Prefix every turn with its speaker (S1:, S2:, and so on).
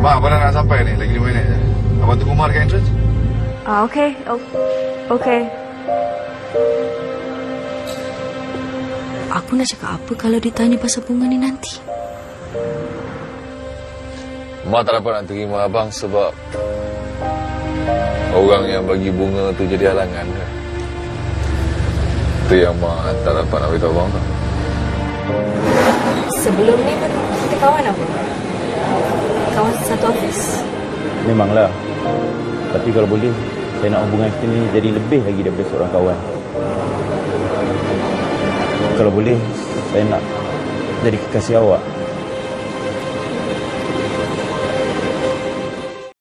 S1: Mak, abang dah nak sampai ni. Lagi 5 minit je. Abang tunggu Mak dekat entrance.
S2: Okey. Okey. Aku nak cakap apa kalau ditanya pasal bunga ni nanti?
S1: Mak tak dapat nak terima abang sebab orang yang bagi bunga tu jadi halangan ke. Itu yang Mak tak dapat nak beritahu abang tu.
S2: Sebelum ni pun kita kawan apa? Kawan satu office.
S3: Memanglah. Tapi kalau boleh, saya nak hubungan kita ni jadi lebih lagi daripada seorang kawan. Kalau boleh, saya nak jadi kekasih awak.